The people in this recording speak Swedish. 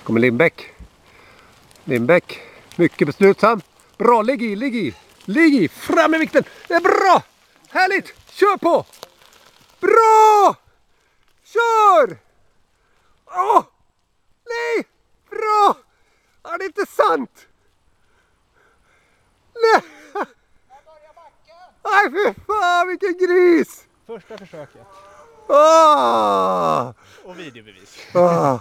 Kommer Lindbäck. Lindbäck. Mycket beslutsam. Bra, ligg i, ligg i. Ligg i, fram med vikten. Det är bra. Härligt, kör på. Bra. Kör. Åh. Nej, bra. Ja, det är inte sant. Nej. Nej, fy fan, vilken gris. Första försöket. Åh. Och videobevis. Åh.